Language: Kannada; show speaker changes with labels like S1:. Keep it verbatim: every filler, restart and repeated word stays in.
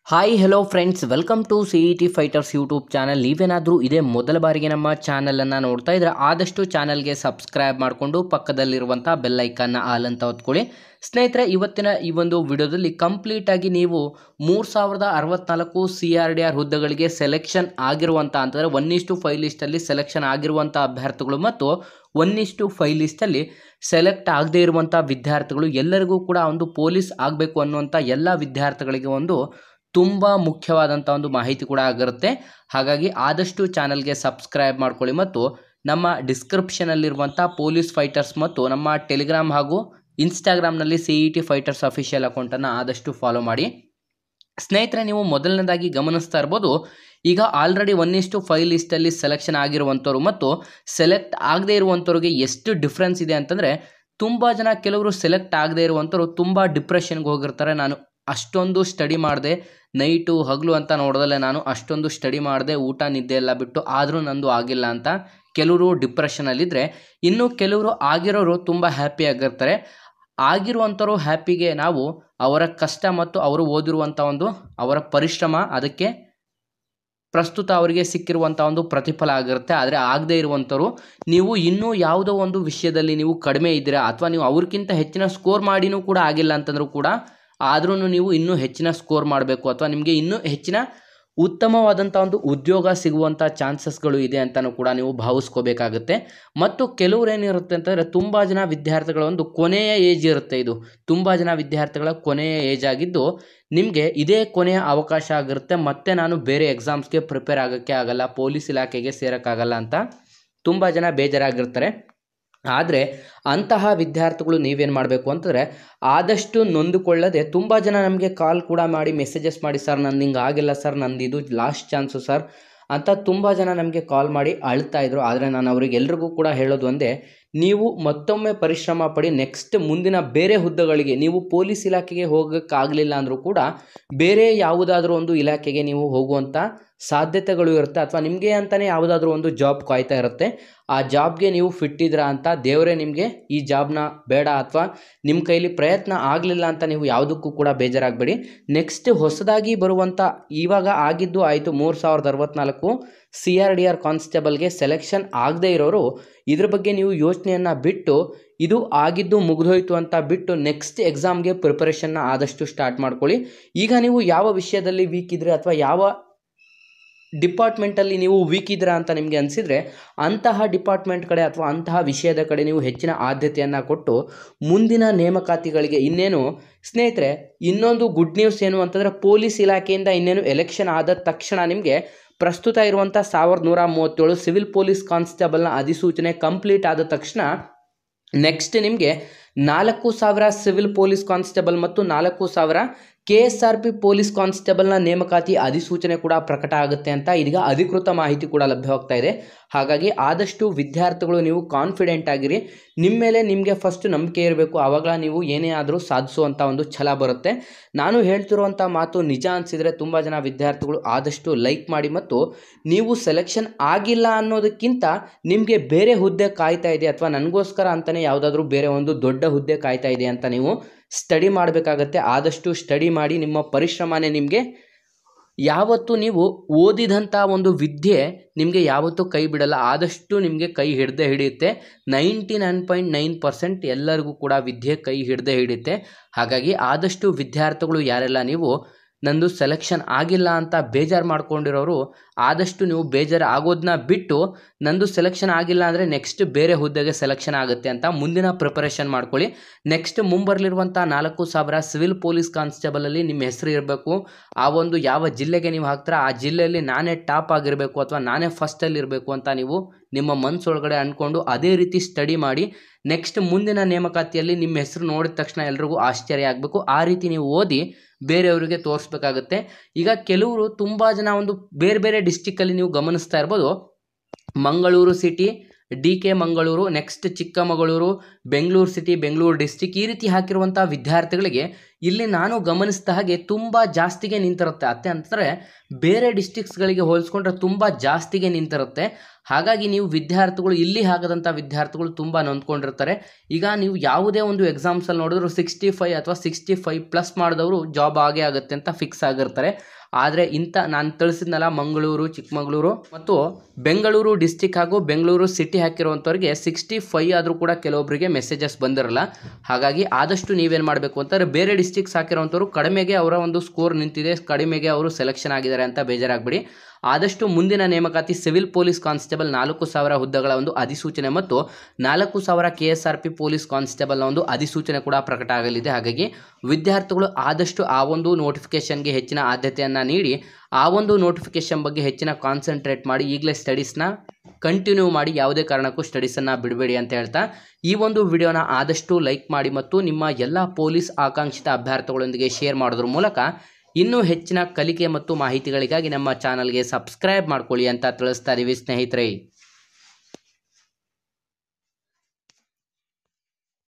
S1: Hi hello friends, welcome to C E T fighters YouTube channel. ನೀವೇನಾದರೂ ಇದೇ ಮೊದಲ ಬಾರಿಗೆ ನಮ್ಮ ಚಾನಲನ್ನು ನೋಡ್ತಾ ಇದ್ದರೆ ಆದಷ್ಟು ಚಾನಲ್ಗೆ ಸಬ್ಸ್ಕ್ರೈಬ್ ಮಾಡಿಕೊಂಡು ಪಕ್ಕದಲ್ಲಿರುವಂಥ ಬೆಲ್ ಐಕನ್ನ ಆಲ್ ಅಂತ ಹೊತ್ಕೊಳ್ಳಿ. ಸ್ನೇಹಿತರೆ, ಇವತ್ತಿನ ಈ ಒಂದು ವಿಡಿಯೋದಲ್ಲಿ ಕಂಪ್ಲೀಟಾಗಿ ನೀವು ಮೂರು ಸಾವಿರದ ಅರವತ್ನಾಲ್ಕು ಸಿ ಆರ್ ಡಿ ಆರ್ ಹುದ್ದೆಗಳಿಗೆ ಸೆಲೆಕ್ಷನ್ ಆಗಿರುವಂಥ ಅಂತಂದರೆ ಒನ್ ಇಷ್ಟು ಫೈವ್ ಲಿಸ್ಟಲ್ಲಿ ಸೆಲೆಕ್ಷನ್ ಆಗಿರುವಂಥ ಅಭ್ಯರ್ಥಿಗಳು ಮತ್ತು ಒನ್ ಇಷ್ಟು ಫೈವ್ ಲಿಸ್ಟಲ್ಲಿ ಸೆಲೆಕ್ಟ್ ಆಗದೇ ಇರುವಂಥ ವಿದ್ಯಾರ್ಥಿಗಳು ಎಲ್ಲರಿಗೂ ಕೂಡ ಒಂದು ಪೊಲೀಸ್ ಆಗಬೇಕು ಅನ್ನುವಂಥ ಎಲ್ಲ ವಿದ್ಯಾರ್ಥಿಗಳಿಗೆ ಒಂದು ತುಂಬ ಮುಖ್ಯವಾದಂಥ ಒಂದು ಮಾಹಿತಿ ಕೂಡ ಆಗಿರುತ್ತೆ. ಹಾಗಾಗಿ ಆದಷ್ಟು ಚಾನಲ್ಗೆ ಸಬ್ಸ್ಕ್ರೈಬ್ ಮಾಡ್ಕೊಳ್ಳಿ ಮತ್ತು ನಮ್ಮ ಡಿಸ್ಕ್ರಿಪ್ಷನಲ್ಲಿರುವಂಥ ಪೊಲೀಸ್ ಫೈಟರ್ಸ್ ಮತ್ತು ನಮ್ಮ ಟೆಲಿಗ್ರಾಮ್ ಹಾಗೂ ಇನ್ಸ್ಟಾಗ್ರಾಮ್ನಲ್ಲಿ C E T fighters official ಅಕೌಂಟನ್ನು ಆದಷ್ಟು ಫಾಲೋ ಮಾಡಿ. ಸ್ನೇಹಿತರೆ, ನೀವು ಮೊದಲನೇದಾಗಿ ಗಮನಿಸ್ತಾ ಇರ್ಬೋದು, ಈಗ ಆಲ್ರೆಡಿ ಒನ್ ಇಷ್ಟು ಫೈವ್ ಲಿಸ್ಟಲ್ಲಿ ಸೆಲೆಕ್ಷನ್ ಆಗಿರುವಂಥವ್ರು ಮತ್ತು ಸೆಲೆಕ್ಟ್ ಆಗದೇ ಇರುವಂಥವ್ರಿಗೆ ಎಷ್ಟು ಡಿಫ್ರೆನ್ಸ್ ಇದೆ ಅಂತಂದರೆ, ತುಂಬ ಜನ ಕೆಲವರು ಸೆಲೆಕ್ಟ್ ಆಗದೇ ಇರುವಂಥವ್ರು ತುಂಬ ಡಿಪ್ರೆಷನ್ಗೆ ಹೋಗಿರ್ತಾರೆ. ನಾನು ಅಷ್ಟೊಂದು ಸ್ಟಡಿ ಮಾಡಿದೆ, ನೈಟು ಹಗಲು ಅಂತ ನೋಡೋದಲ್ಲೇ ನಾನು ಅಷ್ಟೊಂದು ಸ್ಟಡಿ ಮಾಡಿದೆ, ಊಟ ನಿದ್ದೆ ಎಲ್ಲ ಬಿಟ್ಟು, ಆದರೂ ನಂದು ಆಗಿಲ್ಲ ಅಂತ ಕೆಲವರು ಡಿಪ್ರೆಷನಲ್ಲಿದ್ದರೆ, ಇನ್ನು ಕೆಲವರು ಆಗಿರೋರು ತುಂಬ ಹ್ಯಾಪಿಯಾಗಿರ್ತಾರೆ. ಆಗಿರುವಂಥವ್ರು ಹ್ಯಾಪಿಗೆ ನಾವು ಅವರ ಕಷ್ಟ ಮತ್ತು ಅವರು ಓದಿರುವಂಥ ಒಂದು ಅವರ ಪರಿಶ್ರಮ ಅದಕ್ಕೆ ಪ್ರಸ್ತುತ ಅವರಿಗೆ ಸಿಕ್ಕಿರುವಂಥ ಒಂದು ಪ್ರತಿಫಲ ಆಗಿರುತ್ತೆ. ಆದರೆ ಆಗದೇ ಇರುವಂಥವ್ರು, ನೀವು ಇನ್ನೂ ಯಾವುದೋ ಒಂದು ವಿಷಯದಲ್ಲಿ ನೀವು ಕಡಿಮೆ ಇದ್ದೀರಾ ಅಥವಾ ನೀವು ಅವ್ರಿಗಿಂತ ಹೆಚ್ಚಿನ ಸ್ಕೋರ್ ಮಾಡಿನೂ ಕೂಡ ಆಗಿಲ್ಲ ಅಂತಂದರೂ ಕೂಡ, ಆದ್ರೂ ನೀವು ಇನ್ನೂ ಹೆಚ್ಚಿನ ಸ್ಕೋರ್ ಮಾಡಬೇಕು ಅಥವಾ ನಿಮಗೆ ಇನ್ನೂ ಹೆಚ್ಚಿನ ಉತ್ತಮವಾದಂಥ ಒಂದು ಉದ್ಯೋಗ ಸಿಗುವಂಥ ಚಾನ್ಸಸ್ಗಳು ಇದೆ ಅಂತಲೂ ಕೂಡ ನೀವು ಭಾವಿಸ್ಕೋಬೇಕಾಗುತ್ತೆ. ಮತ್ತು ಕೆಲವ್ರು ಏನಿರುತ್ತೆ ಅಂತಂದರೆ, ತುಂಬ ಜನ ವಿದ್ಯಾರ್ಥಿಗಳ ಒಂದು ಕೊನೆಯ ಏಜ್ ಇರುತ್ತೆ. ಇದು ತುಂಬ ಜನ ವಿದ್ಯಾರ್ಥಿಗಳ ಕೊನೆಯ ಏಜ್ ಆಗಿದ್ದು ನಿಮಗೆ ಇದೇ ಕೊನೆಯ ಅವಕಾಶ ಆಗಿರುತ್ತೆ. ಮತ್ತೆ ನಾನು ಬೇರೆ ಎಕ್ಸಾಮ್ಸ್ಗೆ ಪ್ರಿಪೇರ್ ಆಗೋಕ್ಕೆ ಆಗಲ್ಲ, ಪೊಲೀಸ್ ಇಲಾಖೆಗೆ ಸೇರೋಕ್ಕಾಗಲ್ಲ ಅಂತ ತುಂಬ ಜನ ಬೇಜಾರಾಗಿರ್ತಾರೆ. ಆದರೆ ಅಂತಹ ವಿದ್ಯಾರ್ಥಿಗಳು ನೀವೇನು ಮಾಡಬೇಕು ಅಂತಂದರೆ, ಆದಷ್ಟು ನೊಂದುಕೊಳ್ಳದೆ, ತುಂಬ ಜನ ನಮಗೆ ಕಾಲ್ ಕೂಡ ಮಾಡಿ ಮೆಸೇಜಸ್ ಮಾಡಿ, ಸರ್ ನಂದು ಹಿಂಗೆ ಆಗಿಲ್ಲ ಸರ್, ನಂದು ಇದು ಲಾಸ್ಟ್ ಚಾನ್ಸು ಸರ್ ಅಂತ ತುಂಬ ಜನ ನಮಗೆ ಕಾಲ್ ಮಾಡಿ ಅಳ್ತಾ ಇದ್ರು. ಆದರೆ ನಾನು ಅವರಿಗೆಲ್ರಿಗೂ ಕೂಡ ಹೇಳೋದು ಒಂದೇ, ನೀವು ಮತ್ತೊಮ್ಮೆ ಪರಿಶ್ರಮ ಪಡಿ. ನೆಕ್ಸ್ಟ್ ಮುಂದಿನ ಬೇರೆ ಹುದ್ದೆಗಳಿಗೆ ನೀವು ಪೊಲೀಸ್ ಇಲಾಖೆಗೆ ಹೋಗೋಕ್ಕಾಗಲಿಲ್ಲ ಅಂದರೂ ಕೂಡ ಬೇರೆ ಯಾವುದಾದ್ರೂ ಒಂದು ಇಲಾಖೆಗೆ ನೀವು ಹೋಗುವಂಥ ಸಾಧ್ಯತೆಗಳು ಇರುತ್ತೆ, ಅಥವಾ ನಿಮಗೆ ಅಂತಲೇ ಯಾವುದಾದ್ರೂ ಒಂದು ಜಾಬ್ ಕಾಯ್ತಾ ಇರುತ್ತೆ. ಆ ಜಾಬ್ಗೆ ನೀವು ಫಿಟ್ ಇದ್ದೀರಾ ಅಂತ ದೇವರೇ ನಿಮಗೆ ಈ ಜಾಬ್ನ ಬೇಡ ಅಥವಾ ನಿಮ್ಮ ಕೈಲಿ ಪ್ರಯತ್ನ ಆಗಲಿಲ್ಲ ಅಂತ ನೀವು ಯಾವುದಕ್ಕೂ ಕೂಡ ಬೇಜಾರಾಗಬೇಡಿ. ನೆಕ್ಸ್ಟ್ ಹೊಸದಾಗಿ ಬರುವಂಥ, ಇವಾಗ ಆಗಿದ್ದು ಆಯಿತು ಮೂರು ಸಾವಿರದ ಅರವತ್ನಾಲ್ಕು ಸಿ ಆರ್ ಡಿ ಆರ್ ಕಾನ್ಸ್ಟೇಬಲ್ಗೆ ಸೆಲೆಕ್ಷನ್ ಆಗದೇ ಇರೋರು ಇದ್ರ ಬಗ್ಗೆ ನೀವು ಯೋಚನೆಯನ್ನು ಬಿಟ್ಟು, ಇದು ಆಗಿದ್ದು ಮುಗಿದೋಯ್ತು ಅಂತ ಬಿಟ್ಟು ನೆಕ್ಸ್ಟ್ ಎಕ್ಸಾಮ್ಗೆ ಪ್ರಿಪರೇಷನ್ನ ಆದಷ್ಟು ಸ್ಟಾರ್ಟ್ ಮಾಡ್ಕೊಳ್ಳಿ. ಈಗ ನೀವು ಯಾವ ವಿಷಯದಲ್ಲಿ ವೀಕ್ ಇದ್ದರೆ ಅಥವಾ ಯಾವ ಡಿಪಾರ್ಟ್ಮೆಂಟಲ್ಲಿ ನೀವು ವೀಕ್ ಇದ್ದೀರಾ ಅಂತ ನಿಮಗೆ ಅನಿಸಿದರೆ, ಅಂತಹ ಡಿಪಾರ್ಟ್ಮೆಂಟ್ ಕಡೆ ಅಥವಾ ಅಂತಹ ವಿಷಯದ ಕಡೆ ನೀವು ಹೆಚ್ಚಿನ ಆದ್ಯತೆಯನ್ನು ಕೊಟ್ಟು ಮುಂದಿನ ನೇಮಕಾತಿಗಳಿಗೆ ಇನ್ನೇನು ಸ್ನೇಹಿತರೆ, ಇನ್ನೊಂದು ಗುಡ್ ನ್ಯೂಸ್ ಏನು ಅಂತಂದರೆ, ಪೊಲೀಸ್ ಇಲಾಖೆಯಿಂದ ಇನ್ನೇನು ಎಲೆಕ್ಷನ್ ಆದ ತಕ್ಷಣ ನಿಮಗೆ ಪ್ರಸ್ತುತ ಇರುವಂಥ ಸಾವಿರದ ನೂರ ಮೂವತ್ತೇಳು ಸಿವಿಲ್ ಪೊಲೀಸ್ ಕಾನ್ಸ್ಟೇಬಲ್ನ ಅಧಿಸೂಚನೆ ಕಂಪ್ಲೀಟ್ ಆದ ತಕ್ಷಣ ನೆಕ್ಸ್ಟ್ ನಿಮಗೆ ನಾಲ್ಕು ಸಾವಿರ ಸಿವಿಲ್ ಪೊಲೀಸ್ ಕಾನ್ಸ್ಟೇಬಲ್ ಮತ್ತು ನಾಲ್ಕು ಸಾವಿರ K S R P police ಕಾನ್ಸ್ಟೇಬಲ್ನ ನೇಮಕಾತಿ ಅಧಿಸೂಚನೆ ಕೂಡ ಪ್ರಕಟ ಆಗುತ್ತೆ ಅಂತ ಇದೀಗ ಅಧಿಕೃತ ಮಾಹಿತಿ ಕೂಡ ಲಭ್ಯವಾಗ್ತಾ ಇದೆ. ಹಾಗಾಗಿ ಆದಷ್ಟು ವಿದ್ಯಾರ್ಥಿಗಳು ನೀವು ಕಾನ್ಫಿಡೆಂಟ್ ಆಗಿರಿ, ನಿಮ್ಮ ಮೇಲೆ ನಿಮಗೆ ಫಸ್ಟ್ ನಂಬಿಕೆ ಇರಬೇಕು. ಆವಾಗ ನೀವು ಏನೇ ಆದರೂ ಸಾಧಿಸುವಂಥ ಒಂದು ಛಲ ಬರುತ್ತೆ. ನಾನು ಹೇಳ್ತಿರುವಂಥ ಮಾತು ನಿಜ ಅನಿಸಿದರೆ ತುಂಬ ಜನ ವಿದ್ಯಾರ್ಥಿಗಳು ಆದಷ್ಟು ಲೈಕ್ ಮಾಡಿ, ಮತ್ತು ನೀವು ಸೆಲೆಕ್ಷನ್ ಆಗಿಲ್ಲ ಅನ್ನೋದಕ್ಕಿಂತ ನಿಮಗೆ ಬೇರೆ ಹುದ್ದೆ ಕಾಯ್ತಾ ಇದೆ ಅಥವಾ ನನಗೋಸ್ಕರ ಅಂತಲೇ ಯಾವುದಾದ್ರೂ ಬೇರೆ ಒಂದು ದೊಡ್ಡ ಹುದ್ದೆ ಕಾಯ್ತಾ ಇದೆ ಅಂತ ನೀವು ಸ್ಟಡಿ ಮಾಡಬೇಕಾಗತ್ತೆ. ಆದಷ್ಟು ಸ್ಟಡಿ ಮಾಡಿ, ನಿಮ್ಮ ಪರಿಶ್ರಮನೇ ನಿಮಗೆ ಯಾವತ್ತೂ, ನೀವು ಓದಿದಂಥ ಒಂದು ವಿದ್ಯೆ ನಿಮಗೆ ಯಾವತ್ತೂ ಕೈ ಬಿಡಲ್ಲ, ಆದಷ್ಟು ನಿಮಗೆ ಕೈ ಹಿಡ್ದೇ ಹಿಡಿಯುತ್ತೆ. Ninety nine point nine percent ಎಲ್ಲರಿಗೂ ಕೂಡ ವಿದ್ಯೆ ಕೈ ಹಿಡ್ದೇ ಹಿಡಿಯುತ್ತೆ. ಹಾಗಾಗಿ ಆದಷ್ಟು ವಿದ್ಯಾರ್ಥಿಗಳು ಯಾರೆಲ್ಲ ನೀವು ನಂದು ಸೆಲೆಕ್ಷನ್ ಆಗಿಲ್ಲ ಅಂತ ಬೇಜಾರು ಮಾಡ್ಕೊಂಡಿರೋರು, ಆದಷ್ಟು ನೀವು ಬೇಜಾರು ಆಗೋದನ್ನ ಬಿಟ್ಟು ನಂದು ಸೆಲೆಕ್ಷನ್ ಆಗಿಲ್ಲ ಅಂದರೆ ನೆಕ್ಸ್ಟ್ ಬೇರೆ ಹುದ್ದೆಗೆ ಸೆಲೆಕ್ಷನ್ ಆಗುತ್ತೆ ಅಂತ ಮುಂದಿನ ಪ್ರಿಪರೇಷನ್ ಮಾಡ್ಕೊಳ್ಳಿ. ನೆಕ್ಸ್ಟ್ ಮುಂಬರಲಿರುವಂಥ ನಾಲ್ಕು ಸಾವಿರ ಸಿವಿಲ್ ಪೊಲೀಸ್ ಕಾನ್ಸ್ಟೇಬಲಲ್ಲಿ ನಿಮ್ಮ ಹೆಸರು ಇರಬೇಕು. ಆ ಒಂದು ಯಾವ ಜಿಲ್ಲೆಗೆ ನೀವು ಹಾಕ್ತೀರಾ ಆ ಜಿಲ್ಲೆಯಲ್ಲಿ ನಾನೇ ಟಾಪ್ ಆಗಿರಬೇಕು ಅಥವಾ ನಾನೇ ಫಸ್ಟಲ್ಲಿ ಇರಬೇಕು ಅಂತ ನೀವು ನಿಮ್ಮ ಮನಸ್ಸೊಳಗಡೆ ಅಂದ್ಕೊಂಡು ಅದೇ ರೀತಿ ಸ್ಟಡಿ ಮಾಡಿ. ನೆಕ್ಸ್ಟ್ ಮುಂದಿನ ನೇಮಕಾತಿಯಲ್ಲಿ ನಿಮ್ಮ ಹೆಸರು ನೋಡಿದ ತಕ್ಷಣ ಎಲ್ರಿಗೂ ಆಶ್ಚರ್ಯ ಆಗಬೇಕು. ಆ ರೀತಿ ನೀವು ಓದಿ ಬೇರೆಯವರಿಗೆ ತೋರಿಸ್ಬೇಕಾಗುತ್ತೆ. ಈಗ ಕೆಲವರು ತುಂಬ ಜನ ಒಂದು ಬೇರೆ ಬೇರೆ ಡಿಸ್ಟಿಕ್ಕಲ್ಲಿ ನೀವು ಗಮನಿಸ್ತಾ ಇರ್ಬೋದು, Mangaluru city, D K Mangaluru, next Chikkamagaluru, Bengaluru city, Bengaluru district, ಈ ರೀತಿ ಹಾಕಿರುವಂಥ ವಿದ್ಯಾರ್ಥಿಗಳಿಗೆ ಇಲ್ಲಿ ನಾನು ಗಮನಿಸಿದ ಹಾಗೆ ತುಂಬ ಜಾಸ್ತಿಗೆ ನಿಂತಿರುತ್ತೆ. ಅತ್ತೆ ಅಂತಂದರೆ ಬೇರೆ ಡಿಸ್ಟಿಕ್ಸ್ಗಳಿಗೆ ಹೋಲಿಸ್ಕೊಂಡ್ರೆ ತುಂಬ ಜಾಸ್ತಿಗೆ ನಿಂತಿರುತ್ತೆ. ಹಾಗಾಗಿ ನೀವು ವಿದ್ಯಾರ್ಥಿಗಳು ಇಲ್ಲಿ ಆಗದಂಥ ವಿದ್ಯಾರ್ಥಿಗಳು ತುಂಬ ನೊಂದ್ಕೊಂಡಿರ್ತಾರೆ. ಈಗ ನೀವು ಯಾವುದೇ ಒಂದು ಎಕ್ಸಾಮ್ಸಲ್ಲಿ ನೋಡಿದ್ರು ಸಿಕ್ಸ್ಟಿ ಫೈ ಅಥವಾ ಸಿಕ್ಸ್ಟಿ ಫೈವ್ ಪ್ಲಸ್ ಮಾಡಿದವರು ಜಾಬ್ ಆಗೇ ಆಗುತ್ತೆ ಅಂತ ಫಿಕ್ಸ್ ಆಗಿರ್ತಾರೆ. ಆದರೆ ಇಂಥ ನಾನು ತಿಳಿಸಿದ್ನಲ್ಲ ಮಂಗಳೂರು, ಚಿಕ್ಕಮಗಳೂರು ಮತ್ತು ಬೆಂಗಳೂರು ಡಿಸ್ಟಿಕ್ ಹಾಗೂ ಬೆಂಗಳೂರು ಸಿಟಿ ಹಾಕಿರುವಂಥವ್ರಿಗೆ ಸಿಕ್ಸ್ಟಿ ಫೈ ಆದರೂ ಕೂಡ ಕೆಲವೊಬ್ಬರಿಗೆ ಮೆಸೇಜಸ್ ಬಂದಿರಲ್ಲ. ಹಾಗಾಗಿ ಆದಷ್ಟು ನೀವೇನು ಮಾಡಬೇಕು ಅಂತಂದರೆ ಬೇರೆ ಡಿಸ್ಟಿಕ್ಸ್ ಹಾಕಿರುವಂಥವ್ರು ಕಡಿಮೆಗೆ ಅವರ ಒಂದು ಸ್ಕೋರ್ ನಿಂತಿದೆ, ಕಡಿಮೆಗೆ ಅವರು ಸೆಲೆಕ್ಷನ್ ಆಗಿದ್ದಾರೆ ಅಂತ ಬೇಜಾರಾಗಬೇಡಿ. ಆದಷ್ಟು ಮುಂದಿನ ನೇಮಕಾತಿ ಸಿವಿಲ್ ಪೊಲೀಸ್ ಕಾನ್ಸ್ಟೇಬಲ್ ನಾಲ್ಕು ಸಾವಿರ ಹುದ್ದೆಗಳ ಒಂದು ಅಧಿಸೂಚನೆ ಮತ್ತು ನಾಲ್ಕು ಸಾವಿರ K S R P police ಕಾನ್ಸ್ಟೇಬಲ್ನ ಒಂದು ಅಧಿಸೂಚನೆ ಕೂಡ ಪ್ರಕಟ ಆಗಲಿದೆ. ಹಾಗಾಗಿ ವಿದ್ಯಾರ್ಥಿಗಳು ಆದಷ್ಟು ಆ ಒಂದು ನೋಟಿಫಿಕೇಷನ್ಗೆ ಹೆಚ್ಚಿನ ಆದ್ಯತೆಯನ್ನು ನೀಡಿ ಆ ಒಂದು ನೋಟಿಫಿಕೇಷನ್ ಬಗ್ಗೆ ಹೆಚ್ಚಿನ ಕಾನ್ಸಂಟ್ರೇಟ್ ಮಾಡಿ ಈಗಲೇ ಸ್ಟಡೀಸ್ನ ಕಂಟಿನ್ಯೂ ಮಾಡಿ, ಯಾವುದೇ ಕಾರಣಕ್ಕೂ ಸ್ಟಡೀಸನ್ನು ಬಿಡಬೇಡಿ ಅಂತ ಹೇಳ್ತಾ ಈ ಒಂದು ವಿಡಿಯೋನ ಆದಷ್ಟು ಲೈಕ್ ಮಾಡಿ ಮತ್ತು ನಿಮ್ಮ ಎಲ್ಲ ಪೊಲೀಸ್ ಆಕಾಂಕ್ಷಿತ ಅಭ್ಯರ್ಥಿಗಳೊಂದಿಗೆ ಶೇರ್ ಮಾಡೋದ್ರ ಮೂಲಕ ಇನ್ನೂ ಹೆಚ್ಚಿನ ಕಲಿಕೆ ಮತ್ತು ಮಾಹಿತಿಗಳಿಗಾಗಿ ನಮ್ಮ ಚಾನಲ್ಗೆ ಸಬ್ಸ್ಕ್ರೈಬ್ ಮಾಡ್ಕೊಳ್ಳಿ ಅಂತ ತಿಳಿಸ್ತಾ ಇದ್ದೀವಿ ಸ್ನೇಹಿತರೆ.